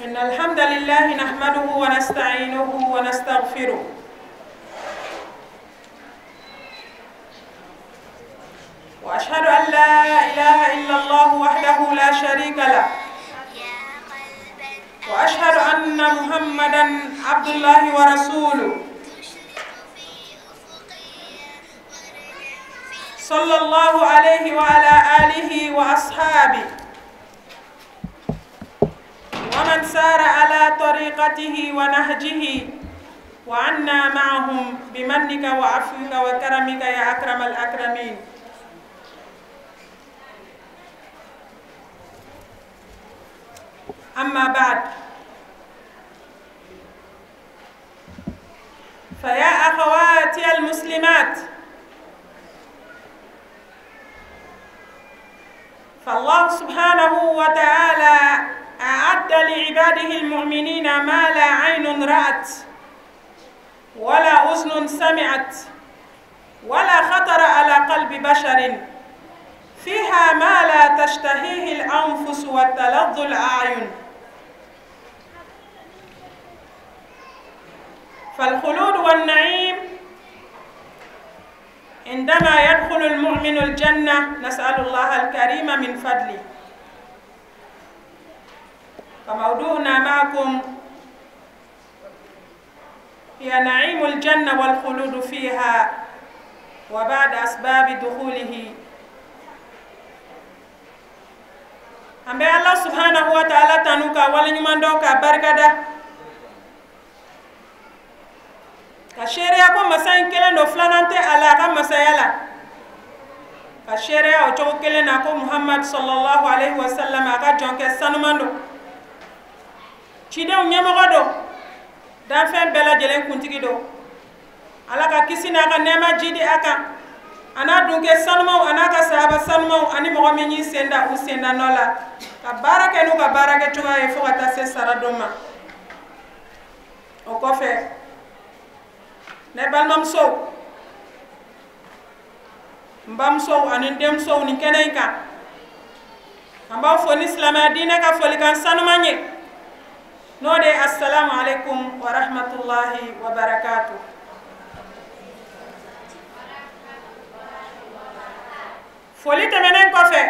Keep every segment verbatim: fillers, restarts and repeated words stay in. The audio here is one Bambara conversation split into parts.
إن الحمد لله نحمده ونستعينه ونستغفره وأشهد أن لا إله إلا الله وحده لا شريك له وأشهد أن محمدا عبد الله ورسوله صلى الله عليه وعلى آله وأصحابه ومن سار على طريقته ونهجه وعنا معهم بمنك وعفوك وكرمك يا أكرم الأكرمين. أما بعد، فيا أخواتي المسلمات، فالله سبحانه وتعالى أعد لعباده المؤمنين ما لا عين رأت ولا أذن سمعت ولا خطر على قلب بشر، فيها ما لا تشتهيه الأنفس وتلظ الأعين. فالخلود والنعيم عندما يدخل المؤمن الجنة، نسأل الله الكريم من فضله. فموضوعنا معكم هي نعيم الجنة والخلود فيها وبعد أسباب دخوله. أمبي الله سبحانه وتعالى تنوكا ولنمندوكا بركدا كشريعة كم مسائل كلن دفلانته على كم مسائلا كشريعة وجو كلن أكو محمد صلى الله عليه وسلم أكاد كسانماندو تيدو نيمغدو دافن بلا جلن كنتيدو على كيسنا كنما جيدي أكا أنا دونك سانمو أنا كسابة سانمو أني مغاميني سندا وسندا نولا كبارك إنو كبارك تجوا يفوق تاسي سرادوما وكوفي نبال ممسو مبامسو أنندم سو نكنايكا أمباو فوني إسلام دينه كفولي كان سانماني نودي السلام عليكم ورحمة الله وبركاته. فولي تمنين كوفي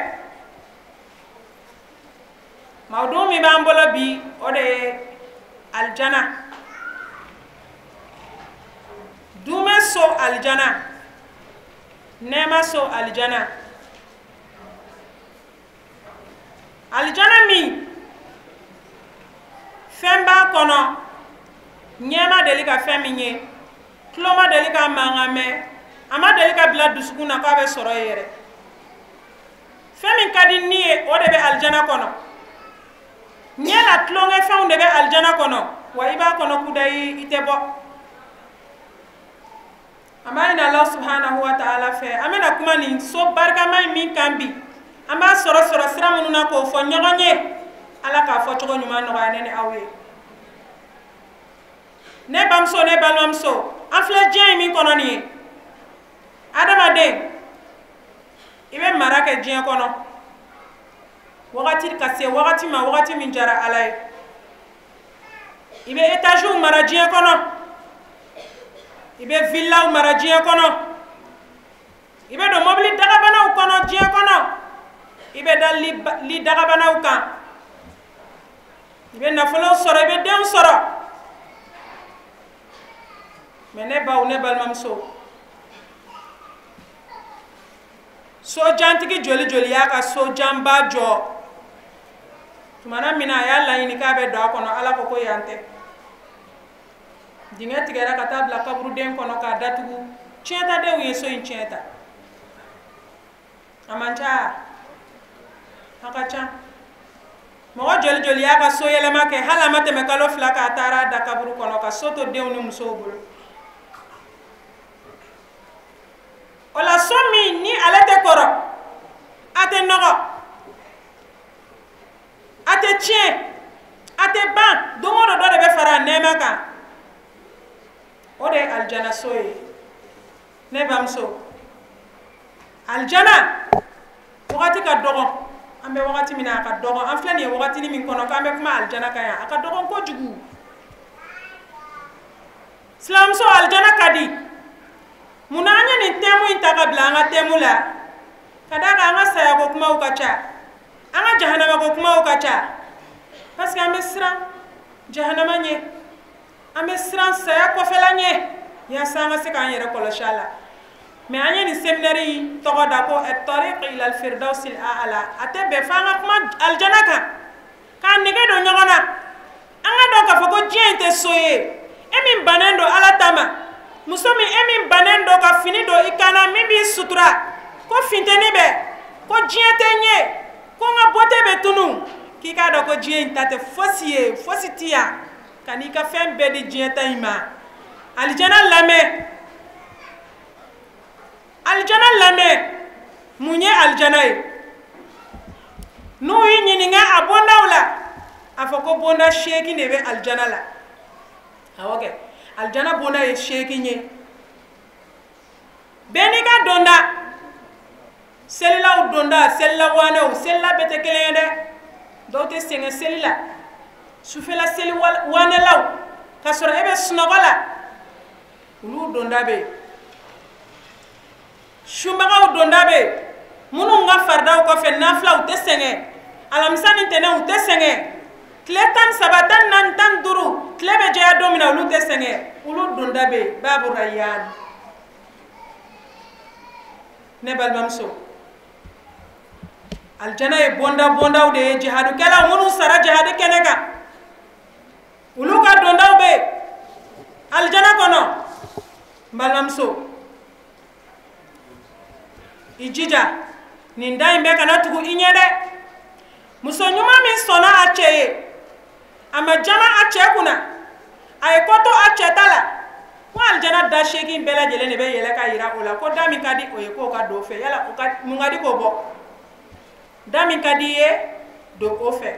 موضوع مي بامبولا بي اودي الجنة دوما سو الجنة نيما سو الجنة الجنة مي femba kono nyema delika feminye kloma delika mangame ama delika bla dusukuna ka be soro yere femin kadi niye o de be aljana kono nyela klonge faun de be aljana kono wa iba kono kudai itebo ama ina Allah subhanahu wa ta'ala fe amena kuma ni so barka mai min kambi ama soro soro siramu na ko fo nyogonye ala ka fo togo nyuma no ga nene awe ne bamso ne balmamso afle jey mi kono ni adama de ibe marake jey kono wakati kase wakati ma wakati min jara alay ibe etage mara jey kono ibe villa mara jey kono ibe do mobili daga bana kono jey kono ibe dal li, li daga bana kan ibe na folo soro ibe dem soro mene baw ne balmam so so jantiki joli joli yaka so jamba jo tumana mina yalla yini ka be do kono ala ko ko yante dinga tigara ka tabla kabru den kono ka datugu cieta de wi so in cieta amanta hakacha mo joli joli yaka so yele make hala mate me kalo flaka tara da kabru kono ka soto de ni muso bulu ola somi ni alate koro ate nogo ate chien ate ban domodo do de be fara nema ka ode aljana soye ne bamso aljana wakati ka dogo ambe wakati mina ka dogo an flani wakati ni min kono kambe kuma aljana kaya aka dogo ko jugu islam so aljana kadi munanya ni temu intaka blanga temu la kadaka anga saya ko kuma ukacha anga jahannama ko kuma ukacha parce que ambe sira jahannama nye ambe sira saya ko felanye ya sanga se kan yere ko la shala mais anya ni seminary to da ko at-tariq ila al-firdaus al-a'la atebe fanga kuma aljana ka kan nige do nyogona anga do ka foko jente soye emin banendo ala tama musomi emin banendo ka fini do ikana mibi sutura ko finteni be ko jente nye ko nga bote be tunu ki ka do ko jente tate fosiye fositia kanika fem be di jente ima aljana lame aljana lame munye aljana yi nu yi nyininga abonda wala afako bonda sheki nebe aljana la awoke aljana bonda ye sheki nye beni ka donda selila u donda selila wane u selila bete kelen de dote senge selila sufela seli wane law kasoro ebe sunogola ulu donda be shumbaga donda be munu nga farda ko fe nafla u tesenge alamsani tene u tesenge kletan sabatan nan tan duru klebe je domina ulu tesenge ulu donda be babu rayyan ne balbamso aljana e bonda bonda u de jihadu kala munu sara jihadu keneka ulu ka donda be aljana kono balbamso ijija ninda imbe kana tugu inyede muso nyuma min sona acheye ama jama ache kuna ay koto ache tala wa aljana da sheki bela jele ne be yele ka ira ola ko dami kadi oye ko ka do fe yala o ka mungadi ko bo dami kadi ye do o fe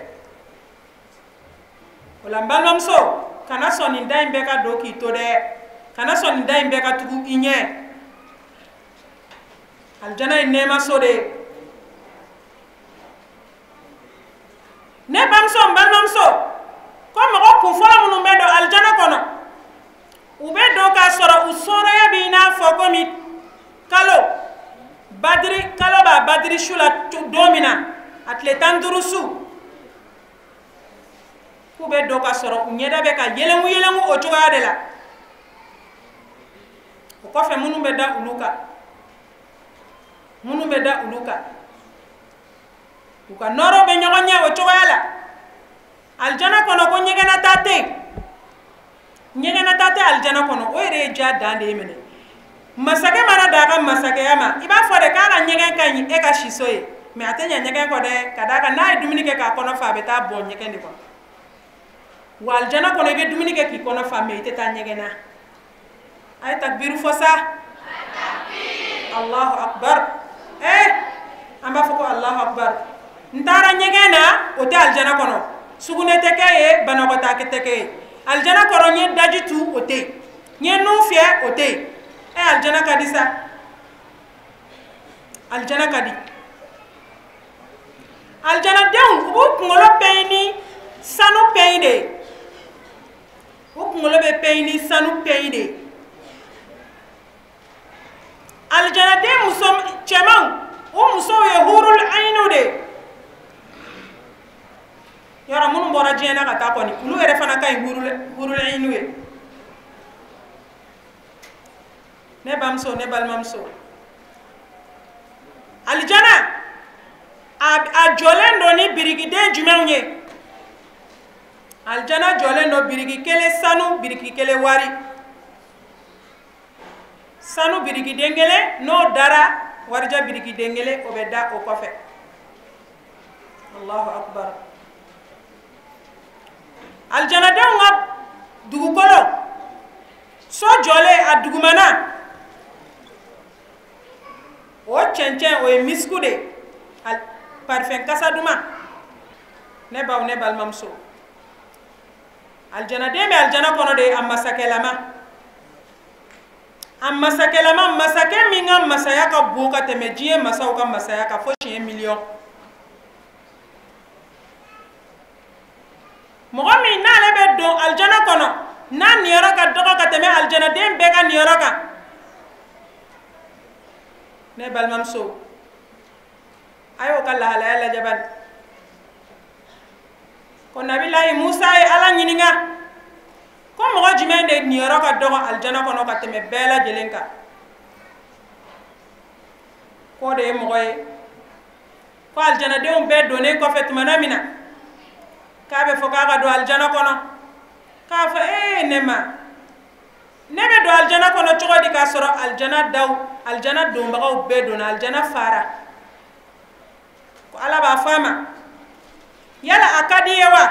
ola mbalom so kana so ninda imbe ka do ki to de kana so ninda imbe ka tugu inye aljana e nema sode ne bamso mbalomso ko mo ko fola munu medo aljana kono ube do ka soro usoro ya bina foko mi kalo badri kalo ba badri shula domina atletan durusu ube do ka soro nyeda be ka yelengu yelengu o joga de la ko fe munu be da uluka munu be da uluka uka noro be nyogonya o choyala aljana kono ko nyegena tate nyegena tate aljana kono o ere ja dande yemene masake mara daga masake yama iba fode kala nyegen kanyi e ka shisoye me atenya nyegen ko de kadaka na dumini ke ka kono fa beta bon nyegen ko wal aljana kono be dumini ke ki kono fa me teta nyegena ay takbiru fosa Allahu akbar eh amba foko Allahu akbar ntara nyegena ote aljana kono sugune tekeye banako take tekeye aljana kono nye dajitu ote nye nufie ote e aljana kadisa aljana kadi aljana deun ubu ngolo peini sanu peide ubu ngolo be peini sanu peide aljana de musom cheman o muso ye hurul ainu de yara mun bora jena ka ta koni ulu ere fana kay hurul hurul ainu ye ne bamso ne balmamso aljana a a jolendo ni birigi de jumenye aljana jolendo birigi kele sanu birigi kele wari sanu birigi dengele no dara warja birigi dengele obeda o kofe Allahu akbar aljana de nga dugu kolo so jole a dugumana o chencen o miskude al parfum kasaduma ne baw ne balmamso aljana de me aljana kono de amma sakelama amma sakelama masake minga masaya ka buka teme jiye masaw ka masaya ka fo cien million mogo min n'ale bɛ don aljana kɔnɔ n'a niyɔrɔ ka dɔgɔ ka tɛmɛ aljana den bɛɛ ka niyɔrɔ kan ne balimamuso a y'o ka lahalaya lajɛ bani ko nabilahi Musa ye Ala ɲininka ko mɔgɔ jumɛn de niyɔrɔ ka dɔgɔ aljana kɔnɔ ka tɛmɛ bɛɛ lajɛlen kan ko de ye mɔgɔ ye ko aljana denw bɛɛ donnen kɔfɛ tumana min na k'a bɛ fɔ k'a ka don aljana kɔnɔ k'a fɔ ee ne ma ne bɛ don aljana kɔnɔ cogo di k'a sɔrɔ aljana daw aljana donbagaw bɛɛ donna aljana fara ko Ala b'a fɔ a ma yala a ka di ye wa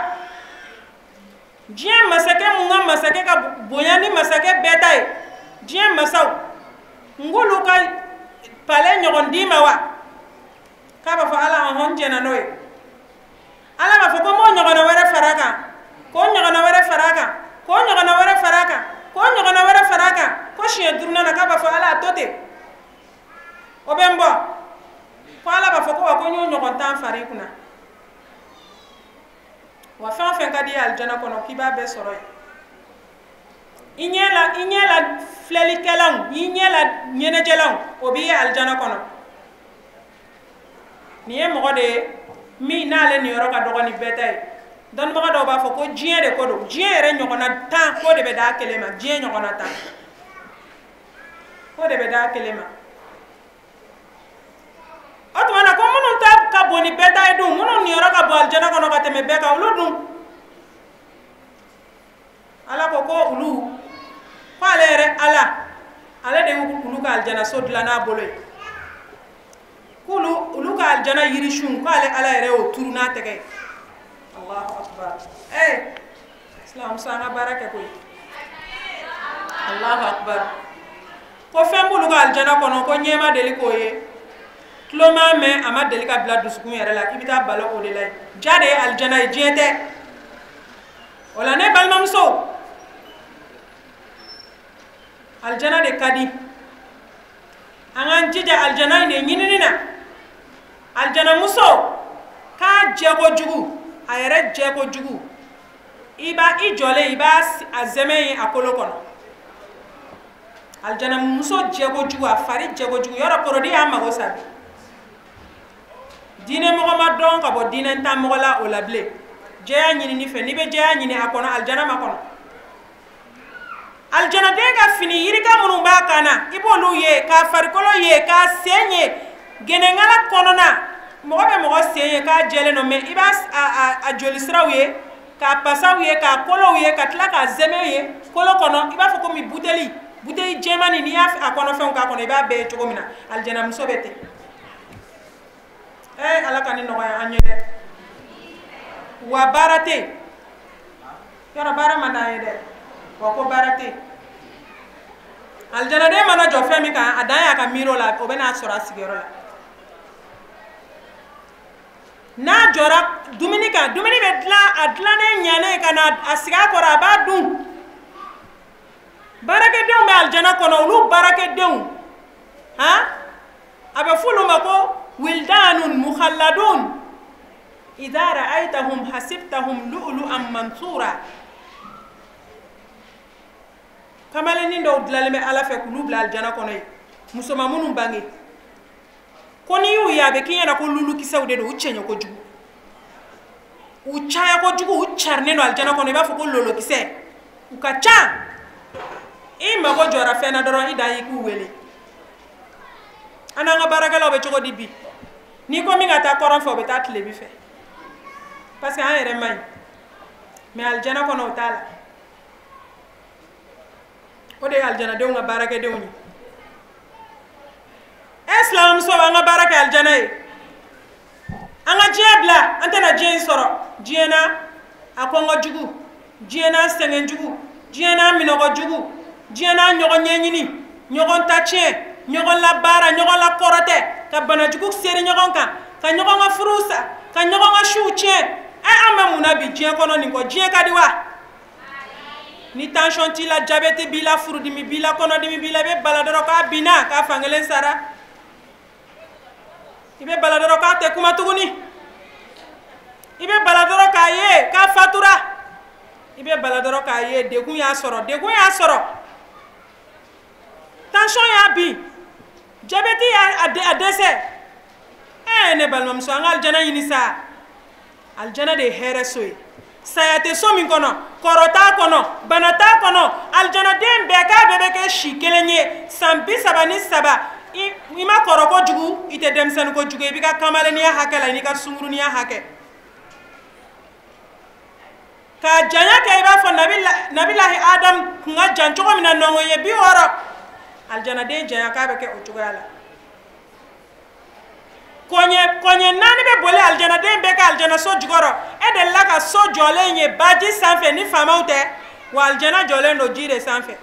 diɲɛ masakɛ mun ka masakɛ ka bonya ni masakɛ bɛɛ ta ye diɲɛ masaw ngolu ka palais ɲɔgɔn d'i ma wa k'a b'a fɔ Ala ɔhɔn jɛna n'o ye Ala b'a fɔ ko m'o ɲɔgɔnna wɛrɛ fara kan k'o ɲɔgɔnna wɛrɛ fara kan k'o ɲɔgɔnna wɛrɛ fara kan k'o ɲɔgɔnna wɛrɛ fara kan ko siɲɛ duurunan na k'a b'a fɔ Ala a to ten o bɛ n bɔ ko Ala b'a fɔ ko wa ko n y'o ɲɔgɔn tan fara i kunna wa fɛn o fɛn ka di ye aljana kɔnɔ k'i b'a bɛɛ sɔrɔ yen i ɲɛ la i ɲɛ la filɛlikɛlanw i ɲɛ la ɲɛnajɛlanw o b'i ye aljana kɔnɔ nin ye mɔgɔ de ye min n'ale niyɔrɔ ka dɔgɔ ni bɛɛ ta ye dɔnnibaga dɔw b'a fɔ ko diɲɛ de ko don diɲɛ yɛrɛ ɲɔgɔnna tan k'o de bɛ d'a kelen ma diɲɛ ɲɔgɔnna tan k'o de bɛ d'a kelen ma o tuma na ko minnu ta ka bon ni bɛɛ ta ye dun minnu niyɔrɔ ka bon aljana kɔnɔ ka tɛmɛ bɛɛ kan olu dun Ala ko ko olu ko ale yɛrɛ Ala ale de y'olu ka aljana so dilan n'a bolo ye k'olu olu ka aljana yirisun k'ale Ala yɛrɛ y'o turu n'a tɛgɛ ye Allahu akbar eh silamuso an ka baara kɛ koyi Allahu akbar ko fɛn b'olu ka aljana kɔnɔ ko ɲɛ ma deli k'o ye tulo m'a mɛn a ma deli ka bila dusukun yɛrɛ la i bɛ taa balo o de la ja de ye aljana ye diɲɛ tɛ o la ne balimamuso aljana de ka di an k'an jija aljana in de ɲinini na aljana muso k'a jɛ kojugu a yɛrɛ jɛ kojugu i b'a i jɔlen i b'a a zɛmɛ ye a kolo kɔnɔ aljana muso jɛ kojugu a fari jɛ kojugu yɔrɔ porodi y'a mago sa diinɛ mɔgɔ ma dɔn ka bɔ diinɛ tan mɔgɔ la o la bilen jɛya ɲinini fɛ n'i bɛ jɛya ɲini a kɔnɔ aljana ma kɔnɔ aljana den ka fini yirika minnu b'a kan na i b'olu ye k'a farikolo ye k'a sen ye gɛnɛnkala kɔnɔna mɔgɔ bɛ mɔgɔ sen ye k'a jɛlen don mɛ i b'a a a joli siraw ye k'a pasaw ye k'a kolow ye ka tila k'a zɛmɛ ye kolo kɔnɔ i b'a fɔ komi buteli buteli jɛmani n'i y'a a kɔnɔfɛnw k'a kɔnɔ i b'a bɛɛ ye cogo min na aljana muso bɛ ten eh Ala ka ni nɔgɔya an ye dɛ wa baara tɛ yen yɔrɔ baara man d'an ye dɛ wa ko baara tɛ yen aljana den mana jɔ fɛn min kan a dan y'a ka miiro la o bɛ n'a sɔrɔ a sigiyɔrɔ la n'a jɔra dumuni kan dumuni bɛ dilan a dilannen ɲɛnen ka na a sigi a kɔrɔ a b'a dun baarakɛdenw bɛ aljana kɔnɔ olu baarakɛdenw han a bɛ f'olu ma ko wildanun mukhalladun idha ra'aytahum hasibtahum lu'lu'an mansura kamalenin dɔw dilanlen bɛ Ala fɛ k'olu bila aljana kɔnɔ ye musoman minnu bange ko n'i y'u ye a bɛ k'i ɲɛna ko lulukisɛw de don u cɛɲɛ kojugu u caya kojugu u carinen don aljana kɔnɔ i b'a fɔ ko lolokisɛ u ka ca i mago jɔra fɛn na dɔrɔn i dan y'i k'u wele an n'an ka baarakɛlaw bɛ cogo di bi n'i ko min ka taa kɔrɔn fɛ o bɛ taa tilebi fɛ parce que an yɛrɛ man ɲi mais aljana kɔnɔ o t'a la o de ye aljanadenw ka baarakɛdenw ye e silamɛmuso an ka baara kɛ aljana ye an ka diɲɛ bila an tɛna diɲɛ in sɔrɔ diɲɛ na a kɔngɔ jugu diɲɛ na sɛgɛn jugu diɲɛ na minɔgɔ jugu diɲɛ na ɲɔgɔn ɲɛɲini ɲɔgɔn ta tiɲɛ ɲɔgɔn la baara ɲɔgɔn la kɔrɔtɛ ka bana jugu seri ɲɔgɔn kan ka ɲɔgɔn ka furu sa ka ɲɔgɔn ka siw tiɲɛ e an bɛ mun na bi diɲɛ kɔnɔ nin kɔ diɲɛ ka di wa ni tension t'i la diabète b'i la furudimi b'i la kɔnɔdimi b'i la i bɛ bala dɔrɔn k'a binna k'a fankelen sara i bɛ bala dɔrɔn k'a tɛ kuma tuguni i bɛ bala dɔrɔn k'a ye k'a fatura ibe baladoro ka ye degun ya soro degun ya soro tension ya bi jabeti ya adese eh ne balmam so ngal jana yini sa aljana de here soy sayate so min kono korota kono banata kono aljana dem be ka bebe ke shikelenye sambi sabani saba ima koroko jugu ite demsen ko jugu ibika kamale ni hakela ni ka sunguru ni hake ka janya ke iba fo nabilahi adam nga jancho ko mina nongo ye bi woro aljana de janya ka be ke o jugu ala konye konye nani be bole aljana de be ka aljana so jugoro e de la ka so jole nye baji sanfe ni fama ute wa aljana jole no jire sanfe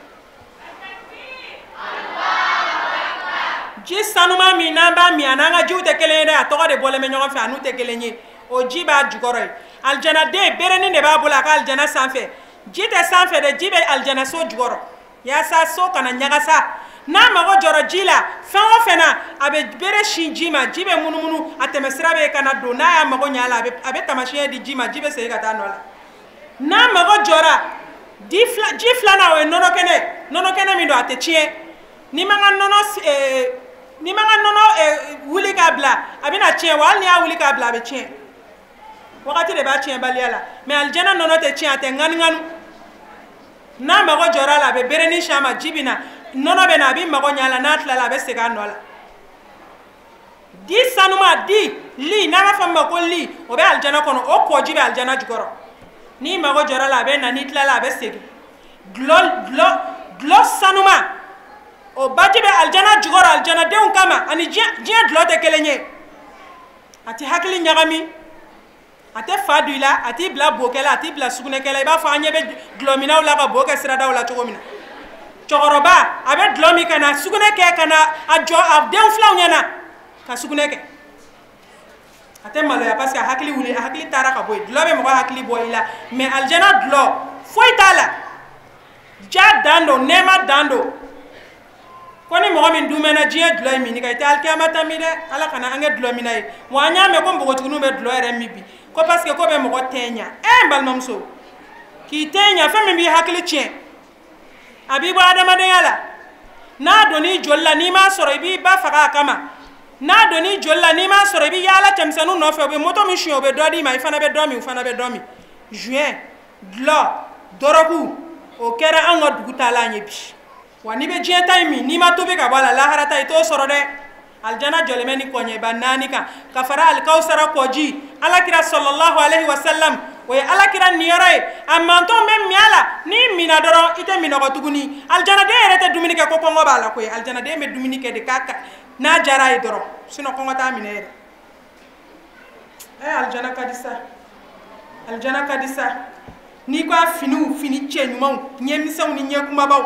ji sanuma mi namba mi ananga ji ute kelene a to de bole me nyon fe anu te kelenye o ji ba jugoro aljana de bereni ne ba bola ka aljana sanfe ji te sanfe de ji be aljana so jugoro ya sa so kana nyaga sa na mago joro jila fengo fena abe bere shinjima jibe munumunu atemesira be kana do na ya mago nyala abe abe tamashiye di jima jibe se gata nola na mago jora di fla ji flana we nono kene nono kene mi do atechie ni manga nono eh ni manga nono eh wuli kabla abina chie wal ni a wuli kabla abe chie wakati de ba chie baliala me aljana nono te chie ate ngan ngan na mago jora la be bere ni shama jibina nono be na bi mago nyala natla la be se ga nola di sanuma di li na ma fam ko li o be aljana kono o ko jibe aljana jugoro ni mago jora la be na nitla la be se glo glo glo sanuma o bajibe aljana jugoro aljana de un kama ani je je glo te kelenye ati hakili nyagami ate faduila ati bla bokela ati bla sugune kela ba fa nyebe glomina wala ka boke sirada wala chogomina chogoroba abe glomi kana sugune ke kana ajo abden flaw nyana ka sugune ke ate malo ya parce que hakili wuli hakili tara ka boy globe mo hakili boyila mais aljana glo foi tala ja dando nema dando koni mo min dumena je glo mi ni kay tal kiyamata mi de ala kana ange glo mi nay wanya me ko mbogo tunu be glo re mi bi ko parce que ko be mo tenya e mbal mamso ki tenya fami bi hakili tien abibu adama de yala na doni jolla ni ma soro bi ba faga kama na doni jolla ni ma soro bi yala temsanu no fe be moto mi shio be dodi ma ifana be domi ufana be domi juin glo doroku o kera ango dugutala nyebi wani be jien time ni ma tobe ka bala la harata ito soro de aljana joleme ni konye banani ka kafara al kausara koji ala kira sallallahu alaihi wasallam we ala kira niyoray amanto mem miala ni mina doro ite mina ko tuguni aljana de rete dumini ke ko kongo bala ko aljana de me dumini ke de kaka na jara e doro sino kongo ta minere eh aljana kadisa aljana kadisa ni ko finu fini chenu maw nyemi saw ni nyekuma baw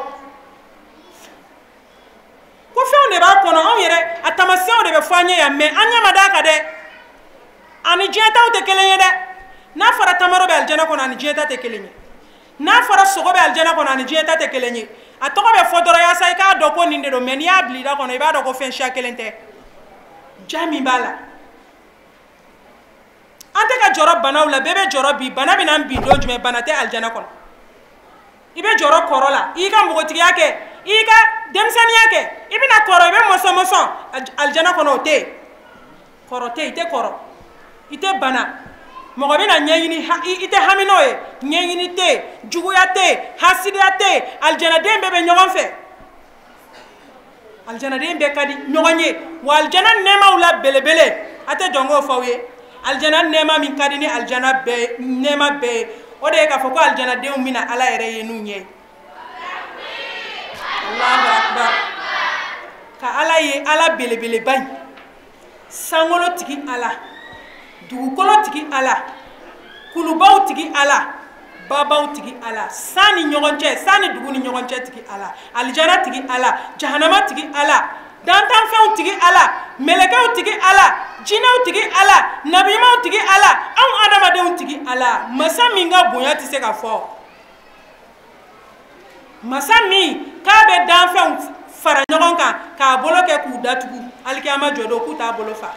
ko fe on ba kono on yere atamasio de be fanye ya me anya madaka de ani jeta o te kelenye de na fara tamaro be aljana kono ani jeta te kelenye na fara sogo be aljana kono ani jeta te kelenye atoko be fodoro ya sai ka do ko ninde do men ya blida kono iba do ko fen sha kelente jami bala ante ka joro banawla bebe joro bi bana binan bi do jume banate aljana kono ibe joro korola iga mbogoti yake iga demsani yake ibina koro ibe moso moso aljana kono te koro te ite koro ite bana mogo bina nyeyini ite hamino e nyeyini te juguya te hasidiya te aljana dembe be nyogon fe aljana dembe kadi nyogonye wa aljana nema ula belebele ate jongo fawye aljana nema min kadi ni aljana be nema be ode ka foko aljana de umina ala ere yenu nye Allahu akbar ka ala ye ala belebele bay sangolo tigi ala dugukolo tigi ala kulubaw tigi ala babaw tigi ala sani nyogonche sani duguni nyogonche tigi ala aljana tigi ala jahannama tigi ala dantan few tigi ala melekaw tigi ala jinaw tigi ala nabimaw tigi ala an adama dew tigi ala masa minga bonya ti se ka fo masa mi ka be dan few fara nyogon kan ka bolo ke ku datugu alkiyama jodo ku ta bolo fa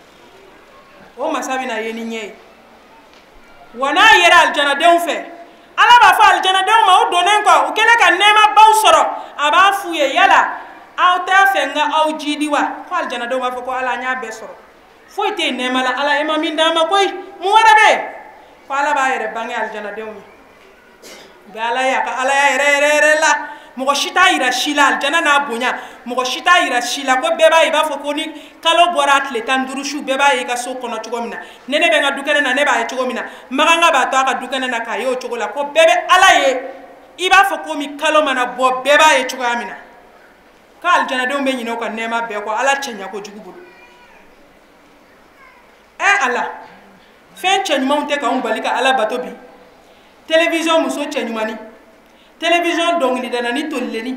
o masabi na yeni nye wana yera aljana deun fe ala ba fa aljana de ma o donen ko o kele ka nema baw soro aba fuye yala aw ta fenga aw jidi wa ko aljana de ma fa ko ala nya be soro foi te nema la ala e ma min dama koy mu wara be ko ala ba yere bangi aljana de mi gala ya ka ala ya yere yere la mo shita ira shila aljana na bonya mo shita ira shila ko beba iba fo ko ni kalo borat le tandurushu beba e ka so kono chugomina nene be nga dukene na ne ba e chugomina maganga ba to aka dukene na kayo chugola ko bebe ala ye iba fo ko mi kalo mana bo beba e chugamina ka aljana de o me nyino ko nema be ko ala chenya ko jugubu e ala fen chenyuma unte ka umbalika ala batobi télévision muso chenyumani télévision dongli dana ni tolleni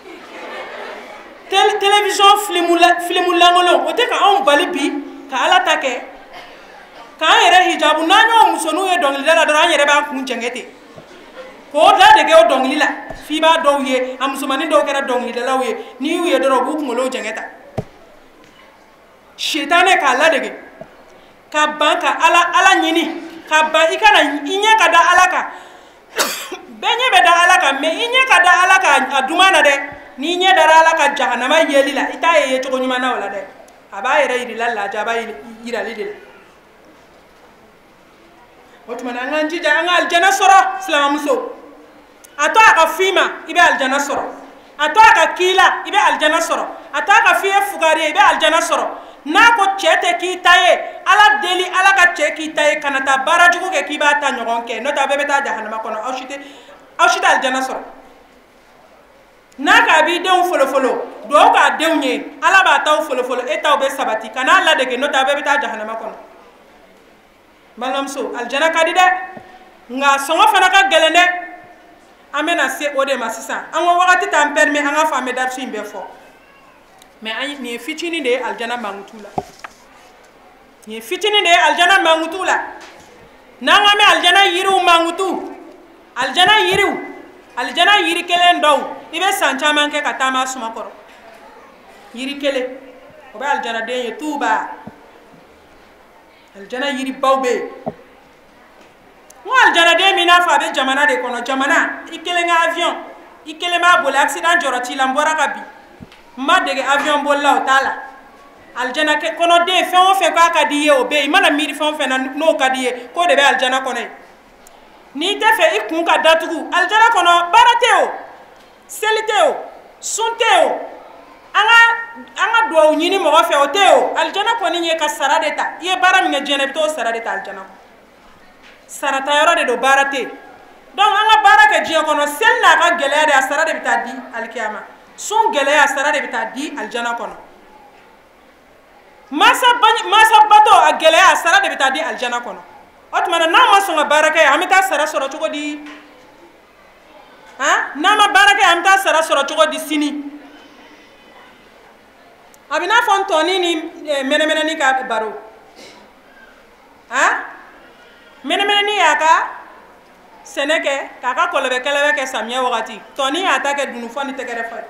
tel télévision filmula filmula ngolo o te ka on bali bi ka ala take ka yere hijabu nanyo muso nu ye dongli dana dara yere ba kun jengete ko da de ge o dongli la fi ba do ye am musumani do kera dongli dala we ni ye do bu ngolo jengeta shetane ka la de ge ka banka ala ala nyini ka ba ikana inya ka da ala ka benye be da alaka me inye ka da alaka adumana de ni nye da alaka jahannama yeli la ita ye to nyuma na wala de aba yere iri la la jaba ira lidil otuma na nganji ja nga aljana soro salama muso ato aka fima ibe aljana soro ato aka kila ibe aljana soro ato aka fiye fugari ibe aljana soro na ko chete ki taye ala deli ala ka che ki taye kanata barajugo ke ki ba ta nyogon ke no ta bebe ta jahannama kono awshite awshite aljana soro na ka bi deun folo folo do ka deunye ala ba taw folo folo e taw be sabati kana ala de ke no ta bebe ta jahannama kono malam so aljana kadide nga songo fana ka gelende amena se ode masisa anwo wakati ta permis anga fame dar su imbe fo mais ay ni fitini de aljana mangutula ni fitini de aljana mangutula nanga me aljana yiru mangutu aljana yiru aljana yiri kele ndaw ibe sancha manke katama suma koro yiri kele obe aljana de ye tuba aljana yiri bawbe mo aljana de mina fa be jamana de kono jamana ikele nga avion ikele ma bol accident joroti lambora kabi ma dege avion bolla o tala aljana ke kono de fe on fe ka ka diye obe mana miri fe on fe na no ka diye ko de be aljana kono ni te fe ikun ka datugu aljana kono barateo seliteo sunteo anga anga do nyini mo fe o teo aljana ko ni ka sarade ta ye bara mi ngene to sarade ta aljana sarata yoro de do barate donc anga baraka je kono sella ka gele de sarade bitadi alkiyama son gele ya sarade bitadi aljana kono masa masa bato a gele ya sarade bitadi aljana kono otmana na masonga baraka ya amita sara soro chugo di ha na ma baraka ya amita sara soro chugo di sini abina fontoni ni mene mene ni ka baro ha mene mene ni aka seneke kaka kolebe kelebe ke samia wakati toni atake dunu foni tekere fa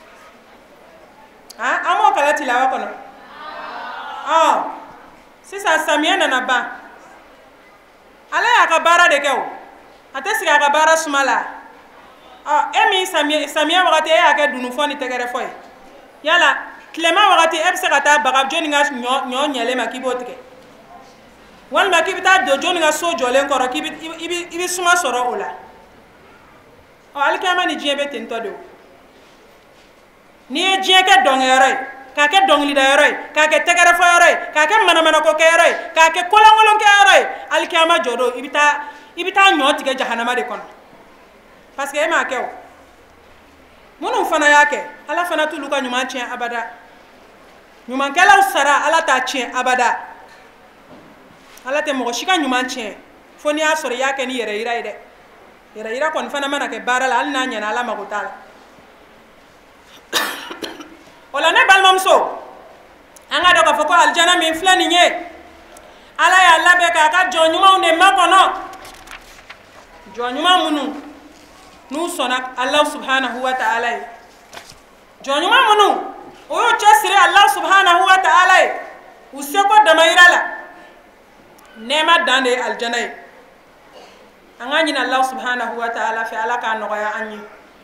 ha amo kala tilawa kono ah sisa samia na ba ala aka bara de kew atesi aka bara sumala ah emi samia samia wakati e aka dunu foni tekere fa yala klema wakati ebse kata baga joni nga nyo nyo nyele makibotike wal makibita do joni nga so jole nkoro kibi ibi ibi suma soro ola o alkama ni jebe tento do ni jeke dongere ka ke dongli da yore ka ke tegere fo yore ka ke mana mana ko ke yore ka ke kolongolon ke yore alkama jodo ibita ibita nyoti ke jahannama de kono parce que e ma kew munu fana yake ala fana tuluka nyuma chien abada nyuma kala usara ala ta chien abada ala te mo shika nyuma chien foni asore yake ni yere ira ide yere ira kon fana mana ke barala al na nyana ala magutala wala ne balmam so anga do ka foko aljana min flani nye ala ya labe ka ka jonyuma une makono jonyuma munu nu sona Allah subhanahu wa ta'ala jonyuma munu o yo chesire Allah subhanahu wa ta'ala useko damairala nema dande aljana angani Allah subhanahu wa ta'ala fi alaka noya anyi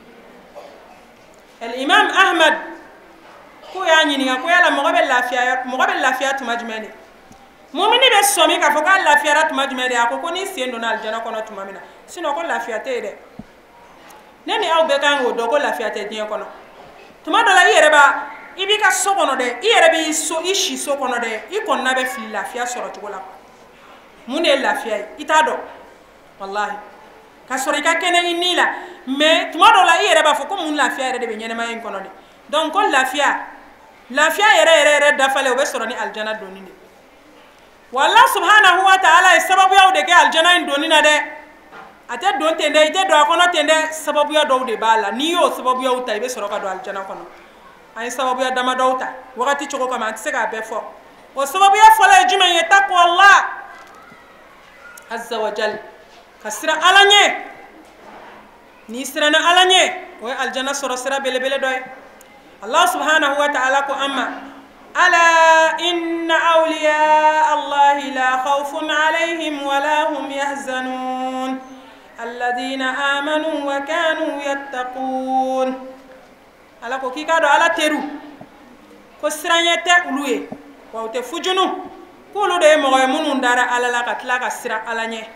al imam ahmad ko ya nyini ko yala mo be lafiya mo be lafiya tuma jumene mu'mini be somi ka foka lafiya rat tuma jumene ako ko ni sendo na aljana kono tuma mina sino ko lafiya te de neni aw be kan o do ko lafiya te diyan kono tuma do la yere ba ibi ka so kono de yere be so ishi so kono de i kon na be fil lafiya soro to la mune lafiya ita do wallahi ka soro ka kene inila mais tuma do la yere ba fo ko mun lafiya yere de be nyene ma en kono de donc ko lafiya lafiya yere yere yere dafale o be soro ni aljana doni ni wallah subhanahu wa ta'ala e sababu yaw de ke aljana en doni na de ate don tende ite do kono tende sababu ya do de bala ni yo sababu ya uta be soro ka do aljana kono ay sababu ya dama do uta wakati choko kama tse ka be fo o sababu ya fola juma ye takwa allah azza wa jal kasira alanye ni sira na alanye o aljana soro sira bele bele doy Allah subhanahu wa ta'ala ko amma ala inna awliya Allah la khawfun alayhim wa la hum yahzanun alladhina amanu wa kanu yattaqun ala ko kika do ala teru ko siranyete uluye wa te fujunu kulu de mo munun dara ala la katla ka sira alanye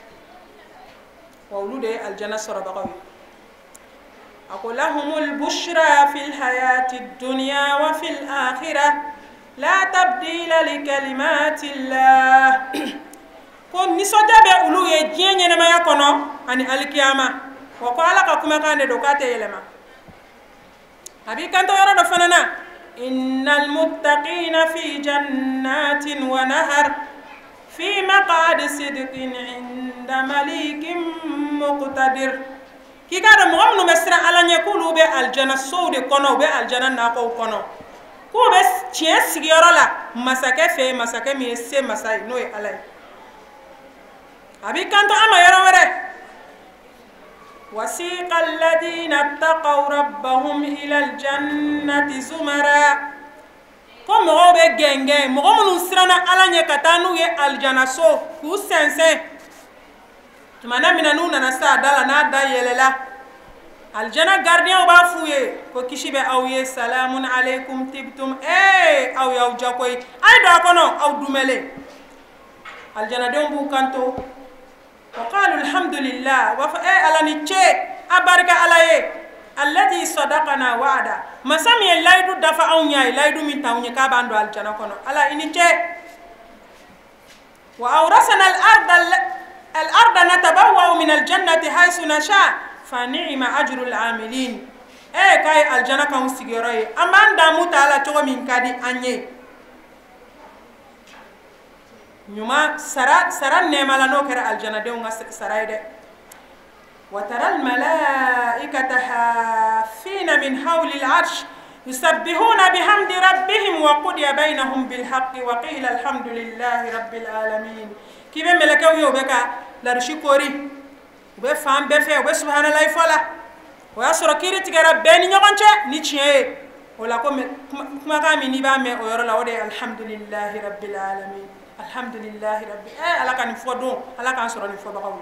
wa ulude aljanna sarabaqawi أقول لهم البشرى في الحياة الدنيا وفي الآخرة لا تبديل لكلمات الله كون نسوجا بأولو يجين ينما يكونو أني الكيامة وقال لكم كان دوكات يلما أبي كنتو يرى دفننا إن المتقين في جنات ونهر في مقعد صدق عند مليك مقتدر kika da mo amnu mesra alanye kulu be aljana soude kono be aljana na ko kono ko be tie sigiyoro la masake fe masake mi se masai no e alay abi kanto ama yoro were wasiqa alladhina taqaw rabbahum ila aljannati zumara ko mo be genge mo amnu sirana alanye katanu ye aljana so ku sense tumana mina nuna na sa dala na da yelela aljana gardien ba fuye ko kishibe awye salamun alaykum tibtum eh aw yaw jakoy ay do kono aw dumele aljana dem bu kanto wa qalu alhamdulillah wa fa eh alani che abarka alaye alladhi sadaqana wa'ada masami laydu dafa aw nyaay laydu min taw nya ka bando aljana kono ala ini che wa awrasana al-ardh الأرض نتبوأ من الجنة حيث نشاء فنعم أجر العاملين إيه كاي الجنة كم سيجراي أمان دامو تعالى تقوم من كادي أني نما سرا سرا نعمة نوكر الجنة دون سراي ده وترى الملائكة حافين من حول العرش يسبحون بحمد ربهم وقضي بينهم بالحق وقيل الحمد لله رب العالمين kibe meleke yo beka la rishikori be fam be fe be subhanallahi fala wa asro kiri tigara ben nyogonche ni chie wala ko kuma ka mi ni ba me o yoro la wode alhamdulillahi rabbil alamin alhamdulillahi rabbi eh ala kan fodo ala kan soro ni fodo ko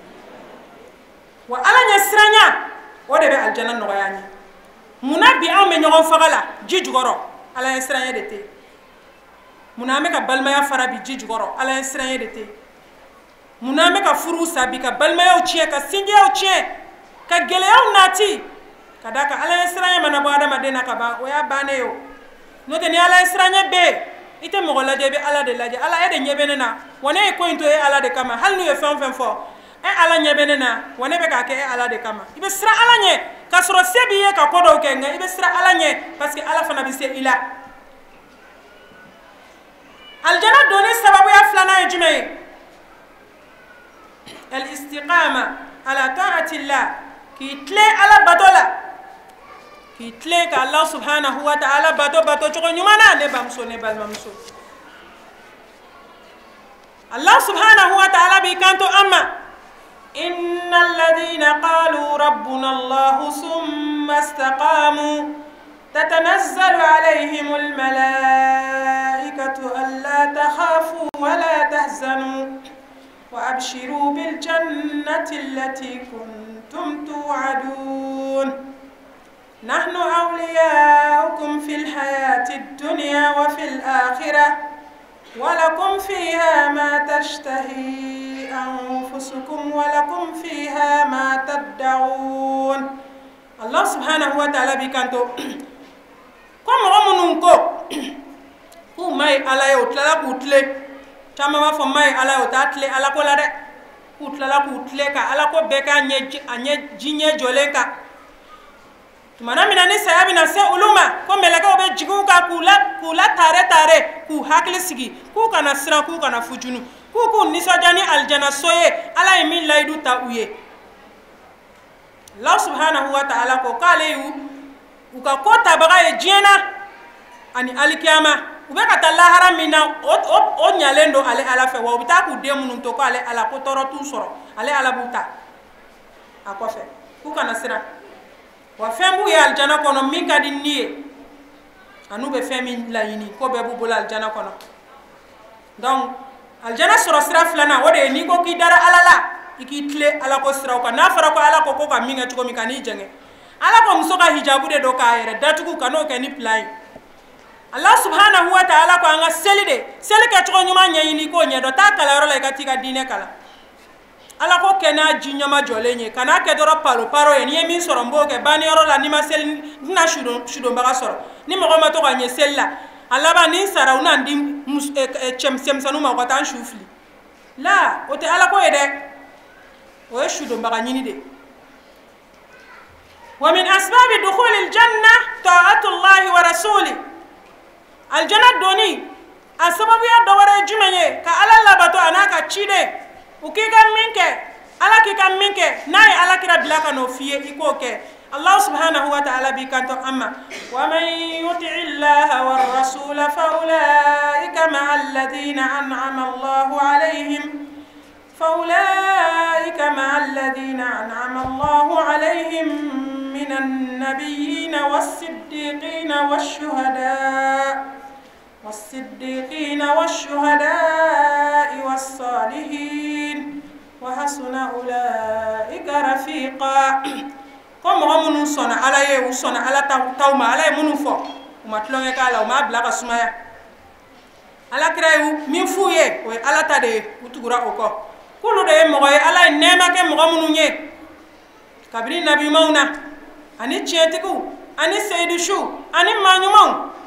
wa ala nya sranya wode be aljanna no yani munabi aw me nyogon fagala jijugoro ala nya sranya de te muname ka balmaya farabi jijugoro ala nya sranya de te muname ka furu sabi ka balmaya ucie ka sinje ucie ka geleyo nati kadaka ala nya sranya mana bo adama de nakaba o ya bane yo no te ni ala nya sranya be ite mo gola de be ala de laje ala e de nyebenena wona e ko into e ala de kama hal nu e fam fam fo e ala nyebenena wona be ka ke e ala de kama ibe sra ala nye ka soro sebiye ka kodo ke nga ibe sra ala nye parce que ala fana bi se ila aljana doni sababu ya flana ejme al istiqama ala ta'ati allah ki tle ala badola ki tle ka allah subhanahu wa ta'ala bato bato choko nyumana ne bamso ne balmamso allah subhanahu wa ta'ala bi kanto amma إن الذين قالوا ربنا الله ثم استقاموا تتنزل عليهم الملائكة ألا تخافوا ولا تحزنوا وأبشروا بالجنة التي كنتم توعدون نحن أولياؤكم في الحياة الدنيا وفي الآخرة ولكم فيها ما تشتهي أنفسكم ولكم فيها ما تدعون. الله سبحانه وتعالى بكانتو كم غمونكو كو ماي على يوتلا كوتلي تما ما فماي على يوتاتلي على كولا ده كوتلا كوتلي كا على كو بكا نيجي اني جيني جوليكا tumana mina ni saya bina se uluma ko melaka obe jigu ka kula kula tare tare ku hakli sigi ku kana sira ku kana fujunu ku ku nisajani aljana soye ala min laydu ta uye. Allah subhanahu wa ta'ala ko kale yu uka kota baga e jena ani alkiyama ube kata lahara mina o o nyalendo ale ala fe wa ubita ku demunu to ko ale ala ko toro tu soro ale ala buta akofe ku kana sira wa fembu ya aljana kono min kadi niye anu be femi la yini ko be bu bol aljana kono donc aljana soro sira flana wode ni ko ki dara alala iki tle ala ko sira ko na fara ko ala ko ko ka minga tuko mi kani jenge ala ko musoka hijabu de do ka yere datuku kano ke ni plan Allah subhanahu wa ta'ala ko anga selide selike tuko nyuma nyini ko nyedo ta kala ro la ka tika dine kala ala ko kena jinyama jolenye kana ke doro palo paro en yemi soro mboke bani oro la ni masel na shudo shudo mbaga soro ni mo ma to ganye sella ala ba ni sara una ndi chem sem sanu ma ko tan shufli la o te ala ko ede o shudo mbaga nyini de wa min asbab dukhul al janna ta'atu Allah wa rasuli al janna doni asababu ya dawara jumenye ka ala labato anaka chide ukika minke ala kika minke nay ala kira bilaka no fiye ikoke. Allah subhanahu wa ta'ala bi kanto amma wa man yuti illaha war rasul fa ulaika ma alladhina an'ama Allahu alayhim fa ulaika ma alladhina an'ama Allahu alayhim minan nabiyyin was-siddiqin wash-shuhada والصديقين والشهداء والصالحين وحسن أولئك رفيقا كم هم صنع على يو صنع على توما على منفو وما تلون يكالا وما بلاك سمايا على كرايو من فويه وعلى تدي وتقرأ أوكو كل ده مغاي على النعمة كم غمونيه كبرين نبي مونا أني تشيتكو أني سيدشو أني مانيمون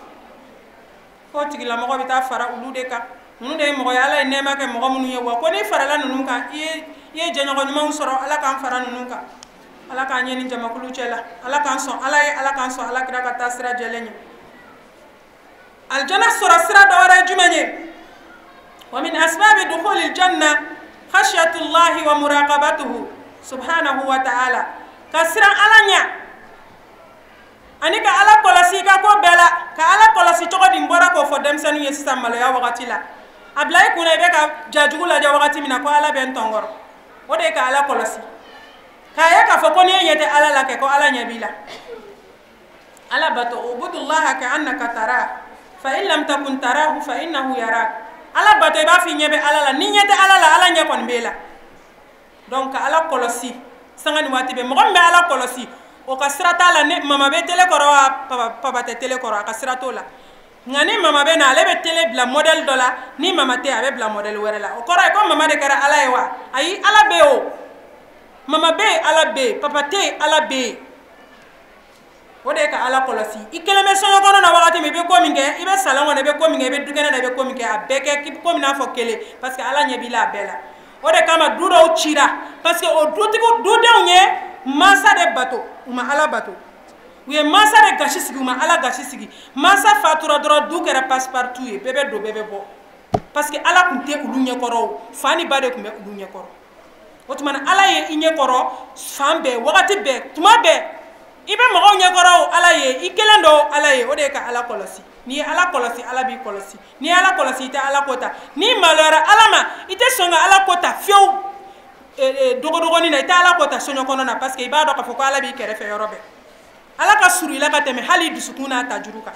ko tigila mogo bita fara ulude ka nunu de mogo ala nema ke mogo munu ye wa ko ni fara la nunu ka ye ye jenyo ko nyuma usoro ala kan fara nunu ka ala kan nyeni jama kulu chela ala kan so ala ye ala kan so ala kira ka tasira jelenye aljanna sura sira dawara jumenye wa min asbab dukhul aljanna khashyatullah wa muraqabatuhu subhanahu wa ta'ala kasira alanya anika ala kolasi ka ko bela ka ala kolasi to di mbora ko fo dem sanu yesa malaya wakati la ablay kuna be ka jajugu la ja wakati mina ko ala ben tongor ode ka ala kolasi ka ya ka fo ko ni yete ala la ke ko ala nyabila ala bato ubudullah ka annaka tara fa in lam takun tarahu fa innahu yarak ala bato ba fi nyebe ala la ni nyete ala la ala nya kon bela donc ala kolasi sangani wati be mo be ala kolasi o ka sirata la ne mama be tele koro papa papa te tele koro ka sirato la ngani mama be na le be tele bla model dola ni mama te abe bla model were la o koro ko mama de kara ala ewa ayi ala be o mama be ala be papa te ala be o de ka ala kolosi ikele me sonyo kono na wakati me be ko minge ibe salongo ne be ko minge be dugene na be ko minge abeke ki ko mina fo kele parce que ala nyebila bela o de kama duro chira parce que o dutigo dude onye masa de bato uma ala bato uye masa de gashi sigi uma ala gashi sigi masa fatura dro du kera passe partout e bebe do bebe bo parce que ala kunte ulunye koro fani bade kumbe ulunye koro otman ala ye inye koro fambe wakati be tuma be ibe mo nye koro ala ye ikelendo ala ye ode ka ala kolosi ni ala kolosi ala bi kolosi ni ala kolosi ite ala kota ni malora alama ite songa ala kota fiou dogo dogo ni na ita ala kota sonyo kono na parce que ibado ka foko ala bi kerefe yorobe ala ka suru ila ka teme hali dusukuna tajuruka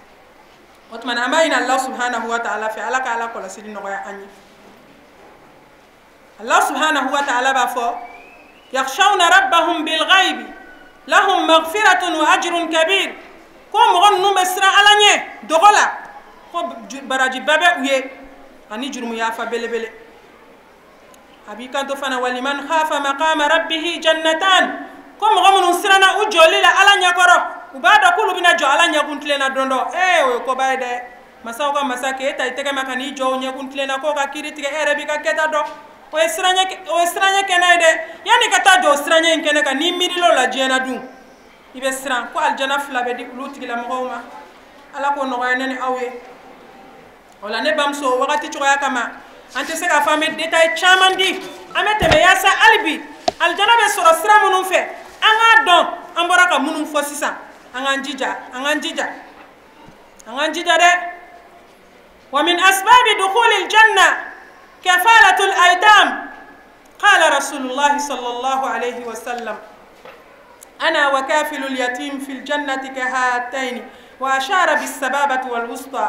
otman amayina Allah subhanahu wa ta'ala fi ala ka ala kolosi no ya anyi Allah subhanahu wa ta'ala ba fo yakhshawna rabbahum bil ghaibi lahum maghfiratun wa ajrun kabir ko mo gon numbe sira alanye dogola ko baraji babe uye ani jurmu ya fa bele bele abi kanto fana waliman khafa maqama rabbih jannatan ko mo gon sirana u jolila alanya koro ubada kulu bina jo alanya kuntlena dondo eh ko bayde masaw ka masake eta iteke makani jo nya kuntlena ko ka kiriti ere bi ka keta do o siranya o siranya kenayde yani kata jo siranya inkene ka ni mirilo la jena dum ibe siran ko aljana flabe di luti la mawma ala ko no gaynani awé wala ne bamso wakati choya kama ante se ka fami detail chaman di amete me yasa albi aljana be soro sira munun fe anga don ambora ka munun fo sisa anga njija anga njija anga njija de wa min asbab dukhul aljanna kafalatu alaydam qala rasulullah sallallahu alayhi wa sallam أنا وكافل اليتيم في الجنة كهاتين وأشار بالسبابة والوسطى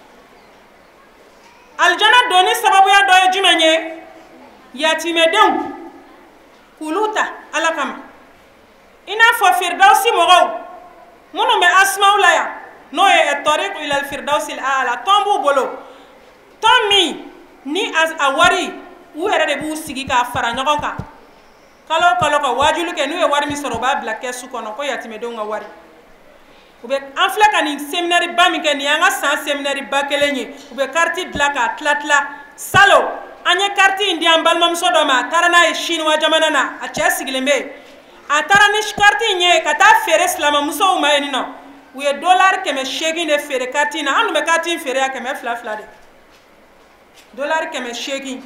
الجنة دوني سبب يا دوي جمني يتيم دون كلوتا على كم إنا ففردوسي مغو منو ما أسمع ولا يا نوع الطريق إلى الفردوس الأعلى تامبو بولو تامي ني أز أوري ويرد بو سيجي كافرانيوكا kalo kalo ka wajulu ke nuwe wari mi soro ba bla kesu kono ko yatime do nga wari ube anfla kani seminary ba mi ke ni anga san seminary ba kelenye ube karti blaka tlatla salo anye karti indi ambalmam sodoma tarana e shinwa jamana na a chesiglembe a tarani karti nye kata fere slama muso ma enino uye dollar ke me shegi ne fere karti na anu me karti fere ya ke me fla fla de dollar ke me shegi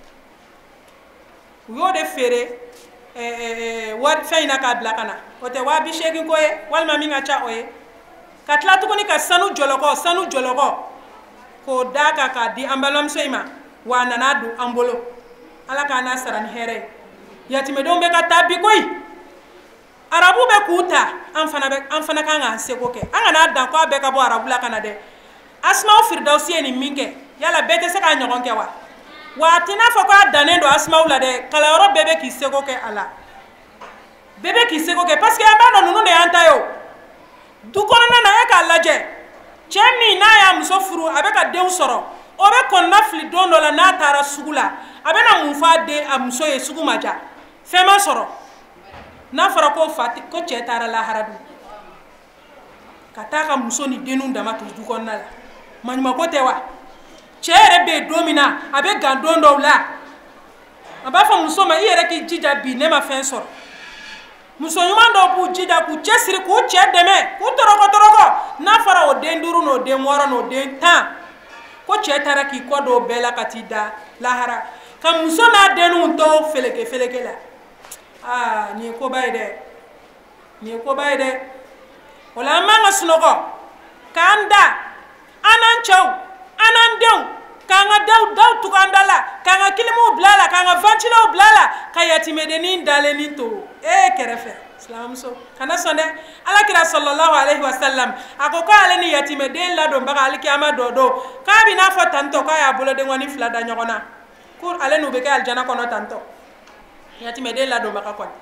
uyo de fere eh war fayna ka blakana ote wa bi shegin koye wal ma minga cha oye katla to koni ka sanu joloko sanu joloko ko daka ka di ambalam soyma wa nanadu ambolo ala ka na saran here yatime dombe ka tabi koy arabu be kuta amfana be amfana kanga seko ke anga na dan ko be ka bo arabu la kana de asma firdausi ni minke yala bete se ka nyogon ke wa watina foko danendo asma wala de kala yoro bebe ki seko ke ala bebe ki seko ke parce que amba no ne anta yo du kono na e ka laje chemi na ya muso furu abeka de usoro obe kon na fli dondo la na tara sugula abena mufa de amso ye sugu maja fema soro na fara ko fati ko chetara la haradu kataka muso ni denu ndama to du kono la manima ko tewa chere be domina abe gandondo la aba fa muso ma iyere ki jija bi ne ma fen sor muso nyuma ndo bu jija ku chesiri ku chedeme ku toroko toroko na fara o denduru no de moro no de tan ko chetara ki ko do bela katida lahara kam muso na denu to feleke feleke la ah ni ko bayde ni ko bayde wala manga sunoko kanda anan chaw anan dew kanga daw daw tukandala kanga kilimu blala kanga ventilo blala kayati medeni daleni to e kerefe islam so kana sonde ala kira sallallahu alaihi wasallam akoko aleni yati meden la do mbaka alkiyama dodo kabi na fo tanto kaya bolo de ngoni flada nyogona kur alenu be ka aljana kono tanto yati meden la do mbaka kon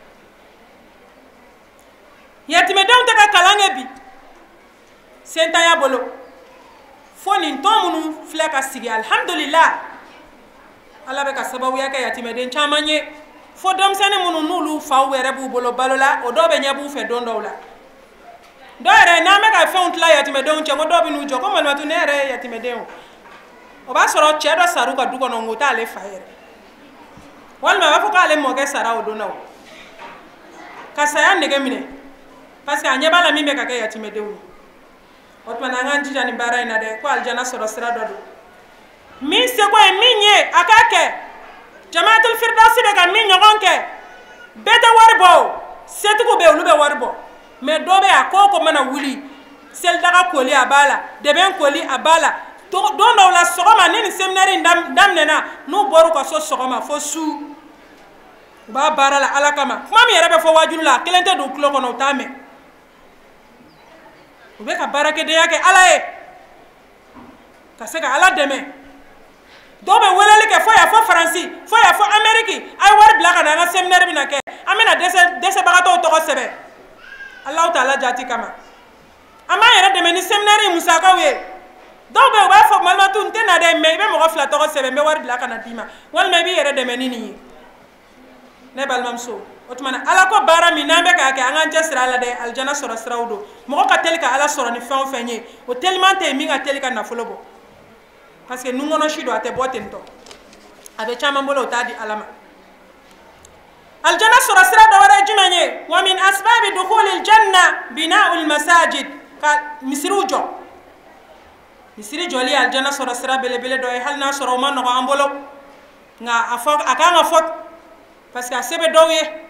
yati meden te ka kalange bi senta ya bolo foni tomunu fleka sigi alhamdulillah ala be ka sababu yake yatime den chamanye fo dom sene munu nulu fa were bu bolo balola o do be nyabu fe dondo la do re na me ka font la yatime don che do bi nu jo ko malmatu ne re yatime den o ba soro che do saru ka duko no ngota le fa yere wal ma ba fo ka le mo ke sara o do na ka saya ndege mine parce que anyaba la mi me ka ke yatime den otmana nganji jani bara ina de ko aljana soro sira dodo min se ko e minye akake jamaatul firdausi be ka min nyogonke beta warbo setu ko be ulube warbo me dobe akoko mana wuli sel daga koli abala deben koli abala to don do la sogoma ni seminary ndam ndam nena no boru ko so sogoma fo su ba bara la alakama mami yere fo wajulu la kelente do klo kono tame ube ka barake de yake ala e kaseka ala deme dobe welele ke fo ya fo faransi fo ya fo ameriki ay war bila kana nga séminaire bi na ke amena dese dese bagato to ko sebe allah taala jati kama ama yere de meni séminaire musaka we do be ba fo malma tun tena de me be mo ko fla to ko sebe be war bila kana dima wal me bi yere de meni ni ne balmam so otmana ala ko bara mi nambe ka ke anga jesra ala de aljana soro srawdo mo ko telika ala soro ni fon fenye o tellement te mi nga telika na folobo parce que nous ngono shido ate botento abe chama mbolo tadi alama aljana soro srawdo wara jumanye wa min asbab dukhul aljanna bina'u almasajid ka misrujo misrijo li aljana soro sra bele bele do e halna soro man no ambolo nga afok akanga fot parce que asebe dowe